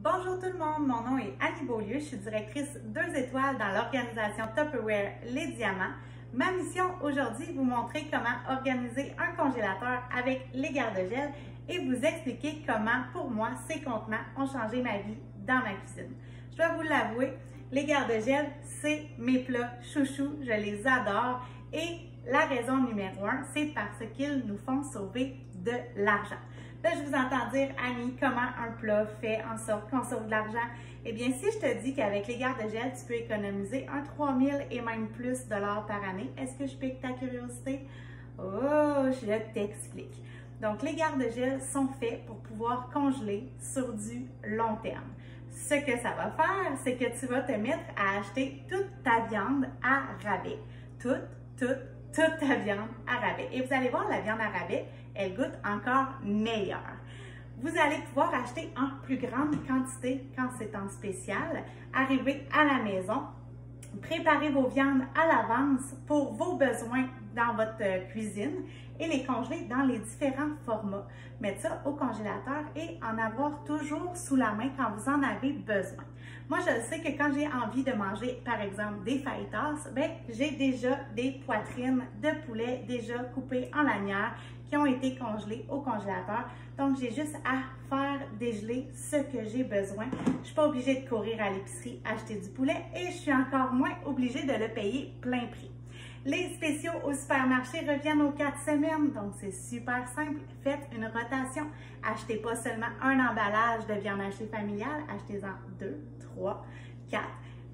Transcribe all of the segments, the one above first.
Bonjour tout le monde, mon nom est Annie Beaulieu, je suis directrice 2 étoiles dans l'organisation Tupperware Les Diamants. Ma mission aujourd'hui est vous montrer comment organiser un congélateur avec les garde-gel et vous expliquer comment, pour moi, ces contenants ont changé ma vie dans ma cuisine. Je dois vous l'avouer, les garde-gel, c'est mes plats chouchous, je les adore et la raison numéro 1, c'est parce qu'ils nous font sauver de l'argent. Là, je vous entends dire, Annie, comment un plat fait en sorte qu'on sauve de l'argent? Eh bien, si je te dis qu'avec les garde-gel, tu peux économiser un 3 000 et même plus dollars par année, est-ce que je pique ta curiosité? Oh, je t'explique. Donc, les garde-gel sont faits pour pouvoir congeler sur du long terme. Ce que ça va faire, c'est que tu vas te mettre à acheter toute ta viande à rabais. Toute ta viande à rabais. Et vous allez voir, la viande à rabais, elle goûte encore meilleure. Vous allez pouvoir acheter en plus grande quantité quand c'est en spécial, arriver à la maison, préparer vos viandes à l'avance pour vos besoins dans votre cuisine et les congeler dans les différents formats. Mettre ça au congélateur et en avoir toujours sous la main quand vous en avez besoin. Moi, je sais que quand j'ai envie de manger, par exemple, des fajitas, j'ai déjà des poitrines de poulet déjà coupées en lanières qui ont été congelées au congélateur. Donc, j'ai juste à faire dégeler ce que j'ai besoin. Je ne suis pas obligée de courir à l'épicerie acheter du poulet et je suis encore moins obligée de le payer plein prix. Les spéciaux au supermarché reviennent aux 4 semaines, donc c'est super simple. Faites une rotation. Achetez pas seulement un emballage de viande hachée familiale, achetez-en 2, 3, 4.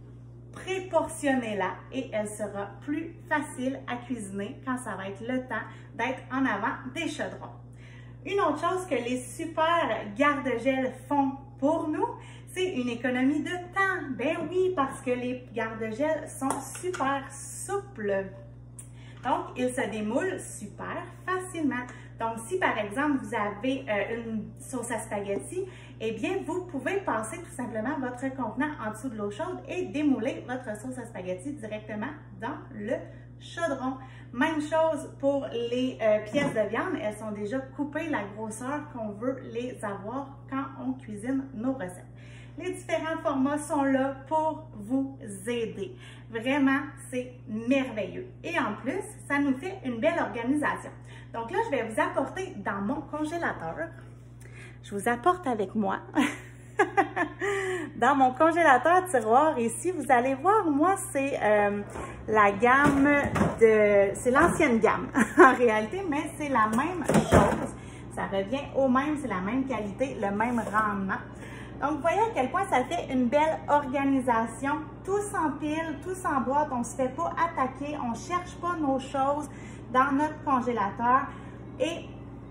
Préportionnez-la et elle sera plus facile à cuisiner quand ça va être le temps d'être en avant des chaudrons. Une autre chose que les super garde-gel font pour nous, c'est une économie de temps. Ben oui, parce que les garde-gel sont super souples. Donc, ils se démoulent super facilement. Donc, si par exemple, vous avez une sauce à spaghetti, eh bien, vous pouvez passer tout simplement votre contenant en dessous de l'eau chaude et démouler votre sauce à spaghetti directement dans le chaudron. Même chose pour les pièces de viande, elles sont déjà coupées la grosseur qu'on veut les avoir quand on cuisine nos recettes. Les différents formats sont là pour vous aider. Vraiment, c'est merveilleux. Et en plus, ça nous fait une belle organisation. Donc là, je vais vous apporter dans mon congélateur. Je vous apporte avec moi. Dans mon congélateur tiroir ici, vous allez voir, moi, c'est la gamme de... C'est l'ancienne gamme, en réalité, mais c'est la même chose. Ça revient au même, c'est la même qualité, le même rendement. Donc, vous voyez à quel point ça fait une belle organisation. Tout s'empile, tout s'emboîte, on ne se fait pas attaquer, on ne cherche pas nos choses dans notre congélateur. Et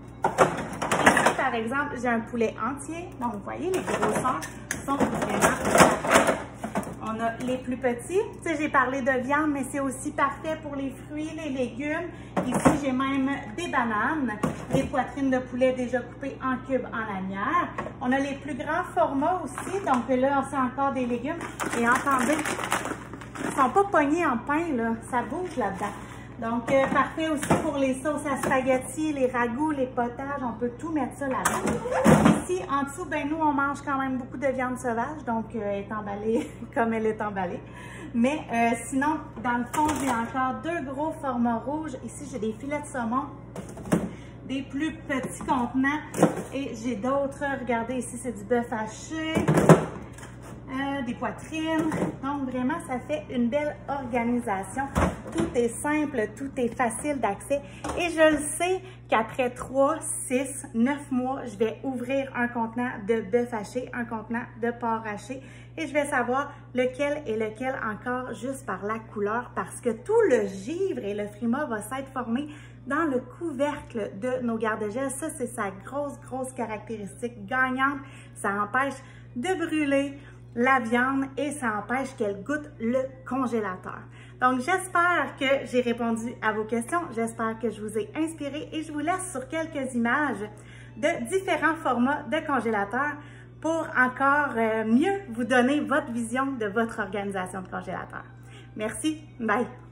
ici, par exemple, j'ai un poulet entier. Donc, vous voyez, les grosseurs sont vraiment... On a les plus petits. Tu sais, j'ai parlé de viande, mais c'est aussi parfait pour les fruits, les légumes. Ici, j'ai même des bananes, des poitrines de poulet déjà coupées en cubes en lanière. On a les plus grands formats aussi. Donc là, c'est encore des légumes. Et entendez, ils ne sont pas pognés en pain, là. Ça bouge là-dedans. Donc, parfait aussi pour les sauces à spaghetti, les ragoûts, les potages. On peut tout mettre ça là-dedans. Ici, en dessous, nous, on mange quand même beaucoup de viande sauvage. Donc, elle est emballée comme elle est emballée. Mais sinon, dans le fond, j'ai encore 2 gros formats rouges. Ici, j'ai des filets de saumon, des plus petits contenants. Et j'ai d'autres. Regardez, ici, c'est du bœuf haché. Des poitrines. Donc, vraiment, ça fait une belle organisation. Tout est simple, tout est facile d'accès. Et je le sais qu'après 3, 6, 9 mois, je vais ouvrir un contenant de bœuf haché, un contenant de porc haché. Et je vais savoir lequel est lequel encore juste par la couleur parce que tout le givre et le frima va s'être formé dans le couvercle de nos garde-gel. Ça, c'est sa grosse caractéristique gagnante. Ça empêche de brûler la viande et ça empêche qu'elle goûte le congélateur. Donc, j'espère que j'ai répondu à vos questions. J'espère que je vous ai inspiré et je vous laisse sur quelques images de différents formats de congélateurs pour encore mieux vous donner votre vision de votre organisation de congélateur. Merci. Bye.